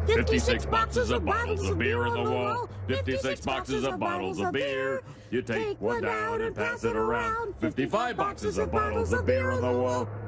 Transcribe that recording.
56 boxes of bottles of beer on the wall. 56 boxes of bottles of beer. You take one down and pass it around. 55 boxes of bottles of beer on the wall.